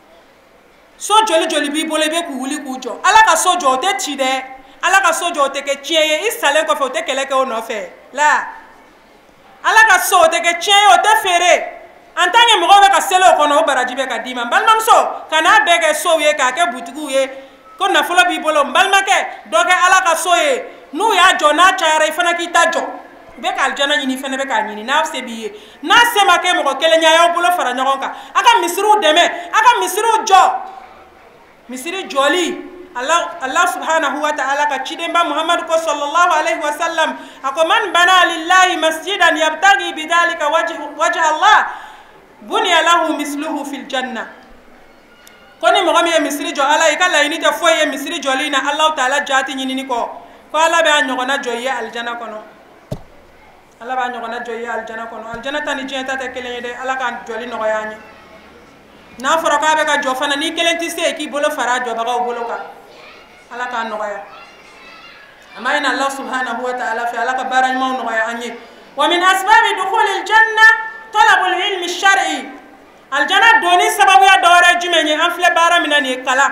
so joli joli bi bole be ku wuli ku jo ala ka so jo te ti de ala ka so jo te ke tieye isale ko fo te kele ke ono fe la ala ka so te ke tieye o te fere en tant que mo be ka selo ko no baraji be ka dima balmam so kana be ke so ye ka ke butigu ye ko na folo bi bolo balma ke do ke ala ka so ye nu ya jo na chare fana ki ta jo be ka aljana nyini fene be ka nyini na se biye na se ma ke mo ko kele nya yo bolo fara nyagon ka aka misru deme aka misru jo misiri joli allah allah subhanahu wa ta'ala ka chidemba muhammad ko sallallahu alaihi wasallam ako man bana lillahi masjidan yabtaghi bidhalika wajh wajh allah bunya lahu misluhu fil janna koni mo gami misiri jo ala ikala ini ta foye misiri joli na allah ta'ala jati nyini ko ko ala be anyogona joye aljana kono ala ba anyogona joye aljana kono aljana tani jenta ta kele de ala kan joli no yani na foro ka be ka jofana ni kelenti se ki bolo fara jo baga bolo ka ala ka no ya ama ina allah subhanahu wa ta'ala fi ala ka baraj ma no ya anye wa min asbab dukhul al janna talab al ilm al shar'i al janna doni sababu ya dore jumenye anfle bara minani kala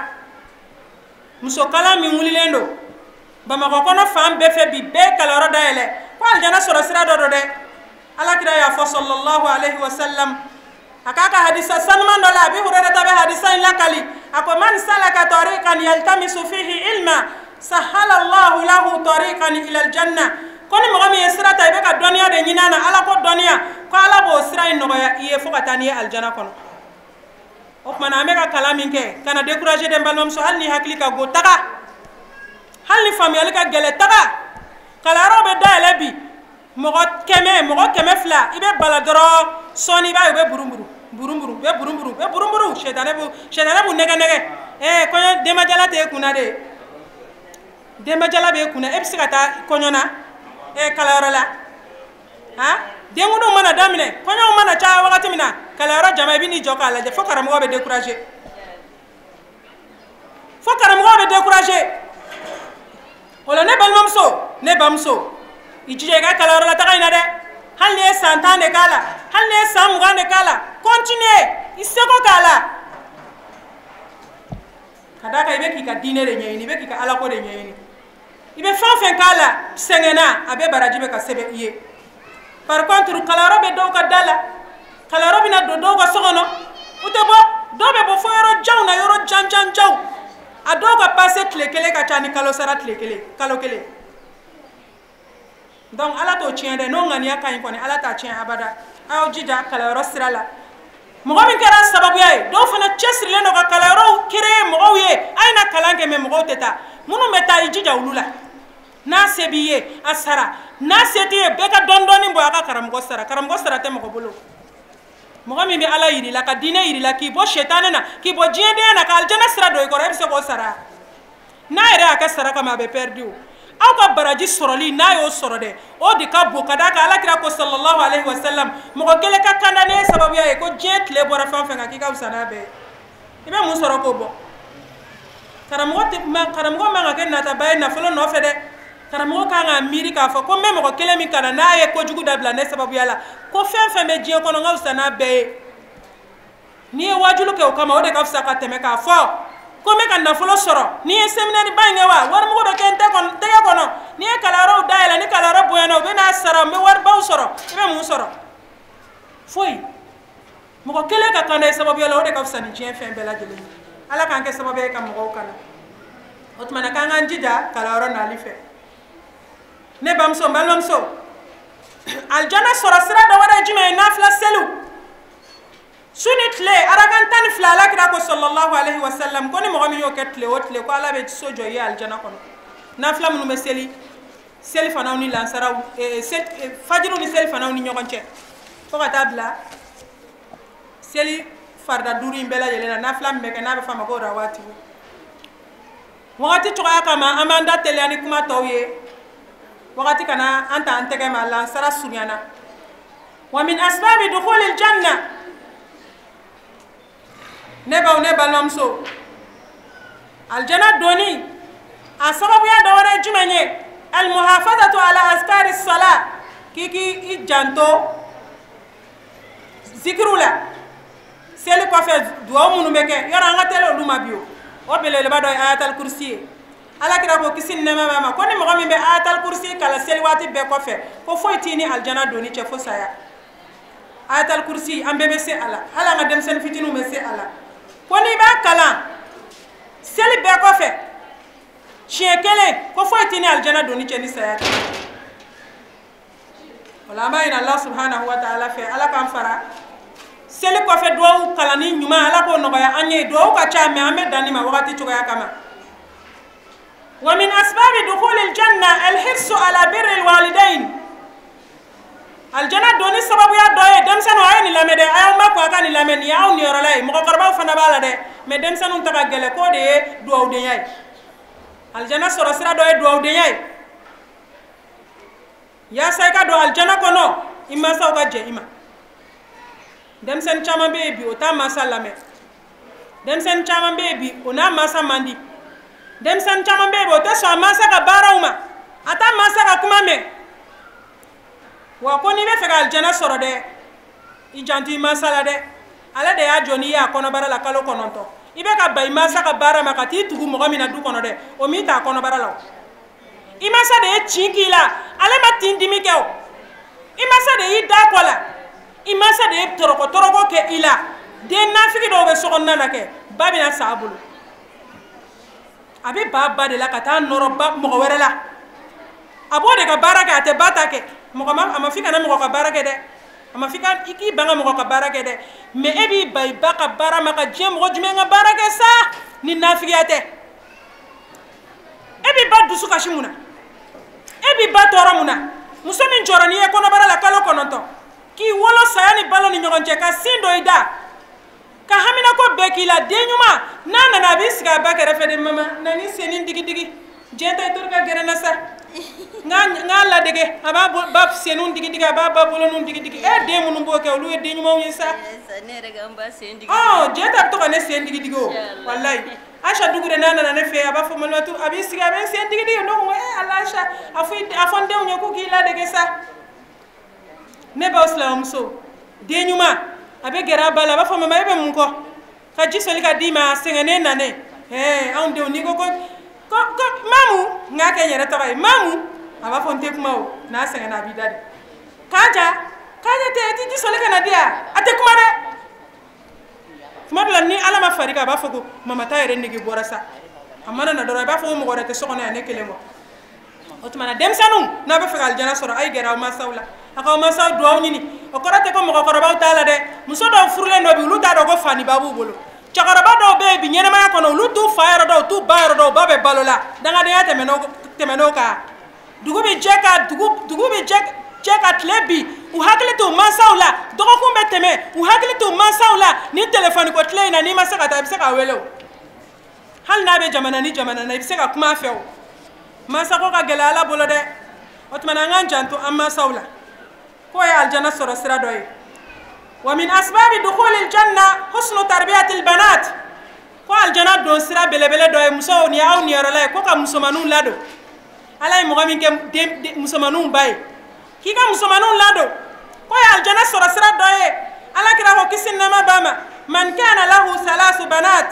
muso kala mi mulilendo bama ko kono fam be fe bi be kala ro daele ko al janna sura sira do do de ala kira ya fa sallallahu alaihi wasallam akaka hadisa sanman dola bi hurera tabe hadisa illa kali ako man salaka tariqan yaltamisu fihi ilma sahala Allah lahu tariqan ila aljanna koni mo gami yesra tabe ka dunya de nyinana ala ko dunya ko ala bo sira ino ya iye fokatani aljanna kono o mana me ka kalamin ke kana décourager de balmam so halni hakli ka go taka halni famiyal ka gele taka kala robe dale bi mogo keme mogo keme fla ibe baladoro soni ba ibe burumburu burumburu be burumburu be burumburu shetane bu shetane bu nege nege eh koyo dema jala te kuna de dema jala be kuna e bisikata koyo na e kala yorala ha dengudu mana damine koyo mana cha wakati mina kala yoro jama bi ni joka la je fokara mo be décourager fokara mo be décourager wala ne balmam so ne bamso ijije ga kala yorala ta ina de hal ne santane kala hal ne samugane kala continue iseko kala kadaka ibe ki ka dine de nyeni ibe ki ka ala ko de nyeni ibe fanfen kala sengena abe barajibe ka sebe iye par contre kala robe do ka dala kala robe na do do ko sogono utebo do be bo fo yoro jaw na yoro jan jan jaw ado ka passer klekele ka tani kalo sara klekele kalo kele donc ala to tiende no ngani akay ko ne ala ta tien abada aw jija kala yoro sirala mo min kera sababu yae do fana chesri le no ka kala yoro kire mo ye ayna kalange me mo teta munu meta ijija ulula na sebiye asara na setiye beka dondoni mbo aka karamgo sara karamgo sara te mo bolo mo min be ala yiri la ka dine yiri la ki bo shetane na ki bo jiende na ka aljana sara do ko rebse ko sara na ere aka sara kama be perdu aw ka baraji soroli na yo sorode o di ka bo kada ka ala kira ko sallallahu alaihi wasallam mo ko gele ka kandane sababu ya ko jet le bora fam fenga ki ka usana be ibe mu soro ko bo karamo te ma karamo ma ga na ta bay na folo no fede karamo ka nga miri ka fa ko memo ko kele mi kana na ye ko jugu dabla ne sababu ya la ko fem fem be je ko no nga usana be ni e wajulu ke o kama o de ka fsa ka teme ka fo ko me kan na folo soro ni e seminari bange wa war mo be kente kon te ko no ni e kala ro daela ni kala ro boyano be na sara me war baw soro be mu soro foi mo ko kele ka kan e sababu ya la o de ka fsa ni je fem be la jele ala kan ke sababu e ka mo kana otmana kan an jida kala ro na life ne bam so balom so aljana soro sira da wara jime nafla selu sallallahu alaihi wasallam ko ni mo mi yo ketle wotle ko ala be sojo yi aljana kono nafla munu be seli seli fanaw ni lansaraw e fajru ni seli fanaw ni ñogonce ko ka tabla seli farda duru imbela yelena nafla mbeke nabe fama ko rawati wakati tuka kama amanda tele ani kuma tawye wakati kana anta antege ma lansara sunyana wa min asbabi dukhul aljanna neba neba namso aljanna doni asababu ya dawara jumenye almuhafazatu ala askari salat kiki ijanto zikrula seli ko fe duwa munu meke yara ngatelo luma biyo o belele bado ayatal kursi ala kira ko kisin nema mama ko ni mo mi be ayatal kursi kala seli wati be ko fe ko foytini aljanna doni che fo saya ayatal kursi ambe be se ala ala nga dem sen fitinu me se ala ko ni ba kala seli be ko fe chekele ko foytini aljanna doni che ni saya wala ma ina allah subhanahu wa ta'ala fe ala kam fara seli ko fe do kalani nyuma ala ko noya anye do ka chame ame dani ma wakati tuka ya kama wa min asbab dukhul aljanna alhirs ala birr alwalidain aljanna doni sababu ya doye dem sanu ay ni lamede ay ma ko ka ni lameni ya ni yoralay mo ko korba fana bala de me dem sanu taka gele ko de do de yay aljanna soro sira doye do de yay ya say ka do aljanna ko no imma saw ka je ima dem sen chama bebi o ta masa lame dem sen chama bebi o na masa mandi dem sen chama bebi o ta so masa ka barauma ata masa ka kuma me wa ko ni be fe aljanna soro de i janti masa la de ala de ya joni ya kono bara la kalo kononto ibe ka bay masa ka bara makati tugu mo mina du kono de o mi ta kono bara la i masa de chikila ala matindi mi kew i masa de i da kola imasa de toroko toroko ke ila de nafiki do be sokonna nake babina sabulu abi baba de la kata noro ba mo werela abode ka baraka ate batake mo ma amafika na mo ka baraka de amafika iki banga mo ka baraka de me ebi bay baka bara maka jem go jume nga baraka sa ni nafiki ate ebi ba dusu kashimuna ebi ba toramuna musomin jorani e kono bara la kalo kononto ki wolo sayani balo ni ñogonce ka sindo ida ka hamina ko bekila deñuma nana na bisiga bakere fede mama nani senin digi digi jeta turka gerena sa nga nga la dege aba bab senun digi digi aba babolo nun digi digi e de munu boke lu e deñuma wi sa ne rega mba sen digi oh jeta to ka ne sen digi digi o wallahi asha dugure nana na ne fe aba fo malatu abisiga ben sen digi digi no e alasha afu afonde unyo ko ki la dege sa ne ba islam so deñuma abe gera bala ba fama maybe mun ko ka jisoli ka dima sengene nane eh on de ni ko ko ko mamu ngake nyere to bay mamu aba fonte kuma o na sengena bi dadi kaja kaja te ti jisoli kana dia ate kuma de madla ni ala ma farika ba fogo mama tayere ndigi borasa amana na doro ba fogo mo gorete sokona ne kelemo otmana dem sanum na ba fegal jana soro ay gera ma sawla aka ma saw do ñini o korate ko mo ko koraba taala de muso do furle no bi lu ta do ko fani babu bolo chakaraba do be bi ñene ma ko no lu tu fayro do tu bayro do babe balola danga de yate meno temeno ka dugu bi jeka dugu dugu bi jek jeka tlebi u hakle to ma sawla do ko kumbe teme u hakle to ma sawla ni telephone ko tle na ni ma saka ta bi saka welo hal na be jamana ni jamana na bi saka kuma few ma sako ka gelala bolo de otmana nganjanto amma sawla ko ya aljanna soro sira doy wa min asbab dukhul aljanna husnu tarbiyat albanat ko aljanna do sira bele bele doy muso ni aw ni yorala ko ka musomanu lado alay mo gamin ke musomanu bay ki ka musomanu lado ko ya aljanna soro sira doy ala kira ko kisinna ma bama man kana lahu thalath banat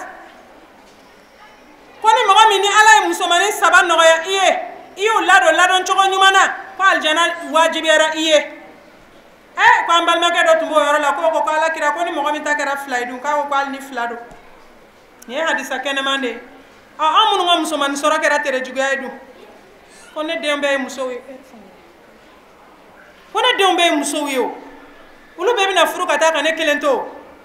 ko ni mo gamin ni alay musomani saban no ya iye iyo lado lado nchogo nyumana ko aljanna wajibera iye eh ko ambal make do tumbo yoro la ko ko ala kira ko ni mo mi takara flaidu ka ko al ni flado ni hadisa kene mande a amunu ngam so man soro kera tere jugaydu ko ne dembe muso wi ko ne dembe muso wi o ulu bebi na furu kata ka ne kelento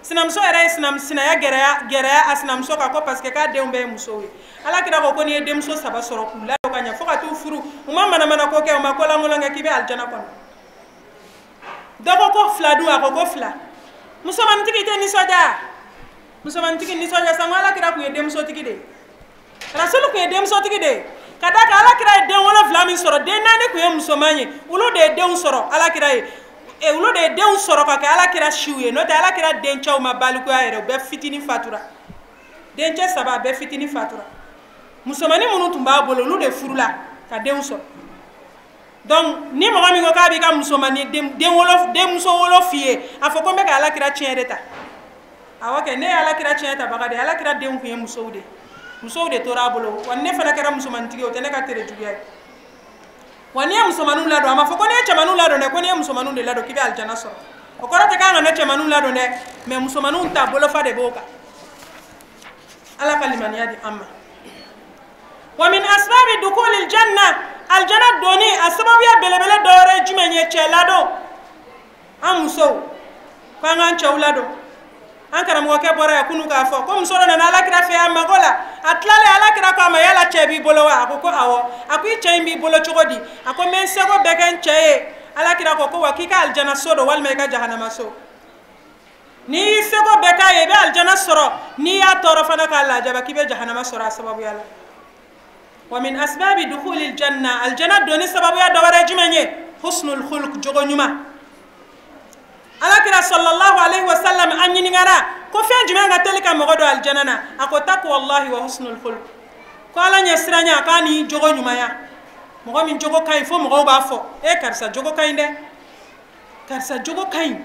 sinamso era sinam sinaya geraya geraya asinamso ka ko parce que ka denw be muso ye ala kira ko ko ni demso saba soro kula ko nya fo ka tu furu uma mana mana ko ke uma ko la ngolanga kibe aljana kono dako ko fladu ako ko fla muso man tigi te ni soja muso man tigi ni soja sama ala kira ko ye demso tigi de rasul ko ye demso tigi de kada ka ala kira de wala fla min soro de nani ko ye muso manye ulo de de soro ala kira ye e ulo de de soro ka ala kira shiwe no te ala kira den chaw ma baliku ayere be fitini fatura den cha saba be fitini fatura muso mani munu tumba bolo ulo de furula ka de soro donc ni mo mi ko ka bi ka muso mani de de wolof de muso wolof ye afoko me ka ala kira tiendeta awake ne ala kira tiendeta baga de ala kira de ko ye muso de muso de tora bolo wanne fana kara muso man tigi o tene ka tere jugiya wani ya muso manu lado ama foko ne chamanu lado ne ko ne muso manu de lado kibe aljana so o korate ka ngana chamanu lado ne me muso manu ta bolo fa de boka ala kalimani yadi amma wa min asbabi dukhul aljanna aljana doni asbabu ya belebele dore jumenye chelado amuso kwa ngan chawlado ankara mo ke bora ya kunu ka fo ko musoro na ala kira fe amma gola atlale ala kira ko ama yala chebi bolo wa ko ko awo akui chembi bolo chogodi ako men sego beken cheye ala kira ko ko wakika aljana sodo wal meka jahannama so ni sego beka ye be aljana soro ni ya toro fana ka Allah jaba kibe jahannama soro sababu yala wa min asbabi dukhul aljanna aljanna doni sababu ya dawara jimenye husnul khuluq jogo nyuma ala kira sallallahu alaihi wasallam anyini ngara ko fe juma nga telika mogodo aljanna ako takwa wallahi wa husnul khuluq ko ala nya siranya kani jogo nyuma ya mogo min jogo kay fo mogo ba fo e karsa jogo kay nde karsa jogo kay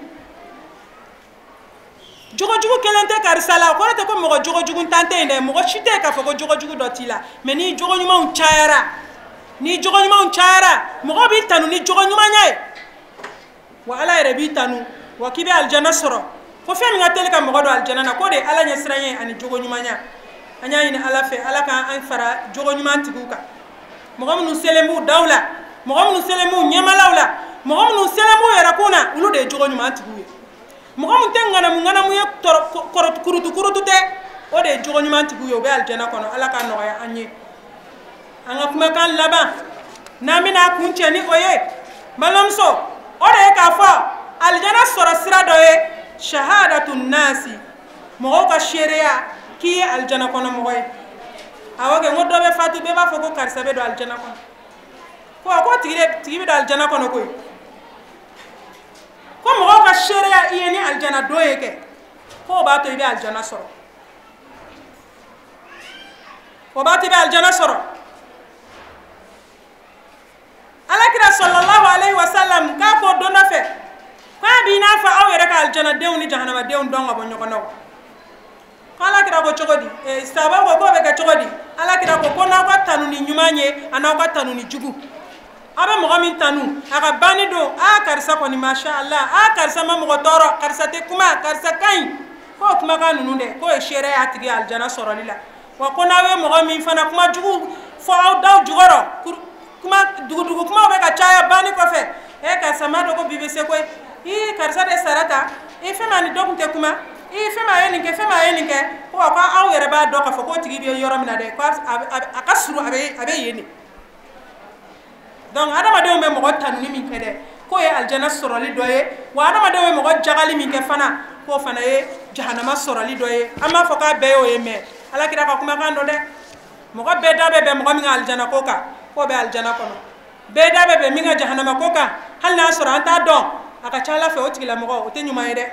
jogo jogo kelente karsa la ko te ko mogo jogo jogo tante nde mogo chite ka fo ko jogo jogo dotila mais ni jogo nyuma un chayara ni jogo nyuma un chayara mogo bi tanu ni jogo nyuma nyai wa ala rebi tanu wa kibe aljanna soro ko fe mi ngatel ka mogodo aljanna na ko de ala nya siranye ani jogo nyumanya anya ina ala fe ala ka an fara jogo nyuman tiguka mogom nu selembu dawla mogom nu selemu nyamalawla mogom nu selemu yarakuna ulu de jogo nyuman tiguye mogom tengana mu ngana mu ye korot kurutu kurutu te o de jogo nyuman tiguye o be aljanna kono ala ka no ya anye anga kuma kan laba namina kunche ni oye malamso o de ka fa aljana sora sira do ye shahadatun nasi mo ka sheria ki aljana kono mo ye awage ngodo be fatu be ba foko karsa be do aljana kono ko ko tigire tigibe do aljana kono ko ko mo ka sheria yeni aljana do ye ke ko ba to be aljana soro ko ba to be aljana soro alakira sallallahu alaihi wasallam ka ko do na fe kwa bi na fa awere ka aljana dew ni jahannama dew ndonga bo nyokono kala kira ko chogodi e saba ko ko be ka chogodi ala kira ko ko na ko tanu ni nyumanye ana ko tanu ni jugu abe mo min tanu aka bani do a karsa ko ni masha Allah a karsa ma mo toro karsa te kuma karsa kai ko kuma ka nunu de ko e shere atigi aljana sorolila wa ko na we mo min fana kuma jugu fo aw daw jugoro kuma dugu dugu kuma be ka chaya bani ko fe e ka sama do ko bibese ko i karsa de sarata i fema ni dokunte kuma i fema yeni ke fema yeni ke ko ko aw yere ba do ka fo ko tigi bi yoro mina de ko akasuru abe abe yeni donc adama de me mo tanu ni min kede ko ye aljana soroli doye wa adama de mo jagali min ke fana ko fana ye jahannama soroli doye amma fo ka be o ye me ala kira ka kuma kan do de mo ko be dabe be mo mi aljana ko ka ko be aljana kono be dabe be mi ga jahannama ko ka hal na soro anta do aka chala fe o tigila mo o te nyuma yede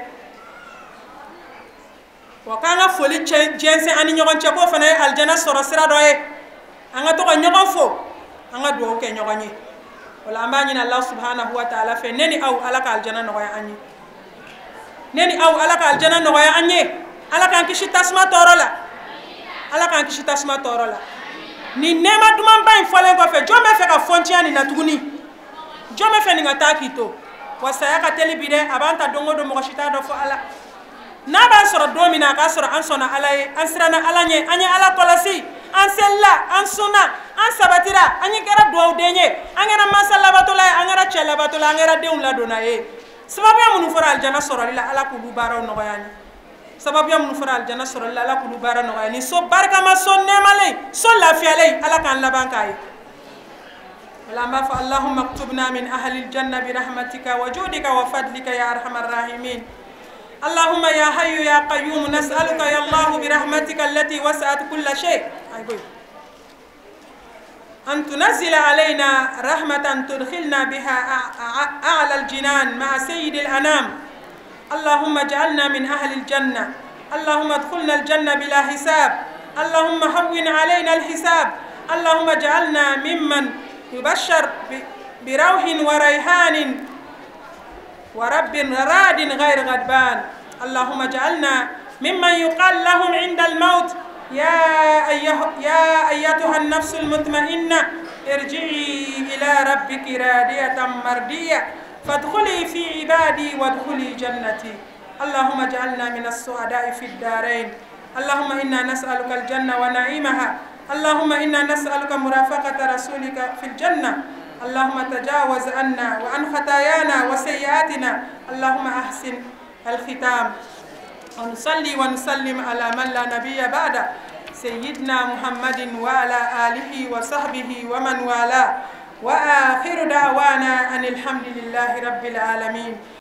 wa kana foli jense ani nyogon che ko fana aljana soro sira doye anga to ko nyogon fo anga do ke nyogoni wala ambani na Allah subhanahu wa ta'ala fe neni aw alaka aljana no ya anyi neni aw alaka aljana no ya anyi alaka kishi tasma torola alaka kishi tasma torola ni nema duman ba infole ko fe jome fe ka fontiani na tuguni jome fe ni ngata kito wasaya ka telebide abanta dongo do mo shita do fo ala na ba soro domina ka soro an sona ala an sirana ala nye anya ala kolasi an sella an suna an sabatira anyi kera do denye angera masala batola angera chela batola angera deun la dona e sababu ya munu fora aljana soro lila ala ku baraw no yani sababu ya mun fara aljanna soro la la kulu bara no ni so barka ma so nema lay so la fi alay ala kan laban kay wala ma fa allahumma aktubna min ahli aljanna bi rahmatika wa judika wa fadlika ya arhamar rahimin اللهم يا حي يا قيوم نسألك يا الله برحمتك التي وسعت كل شيء أن تنزل علينا رحمة تدخلنا بها أعلى الجنان مع سيد الأنام اللهم اجعلنا من أهل الجنة اللهم ادخلنا الجنة بلا حساب اللهم هون علينا الحساب اللهم اجعلنا ممن يبشر بروح وريحان ورب راد غير غضبان اللهم اجعلنا ممن يقال لهم عند الموت يا أيها يا أيتها النفس المطمئنة ارجعي إلى ربك راضية مرضية فادخلي في عبادي وادخلي جنتي اللهم اجعلنا من السعداء في الدارين اللهم إنا نسألك الجنة ونعيمها اللهم إنا نسألك مرافقة رسولك في الجنة اللهم تجاوز عنا وعن خطايانا وسيئاتنا اللهم أحسن الختام ونصلي ونسلم على من لا نبي بعد سيدنا محمد وعلى آله وصحبه ومن والاه وآخر دعوانا أن الحمد لله رب العالمين.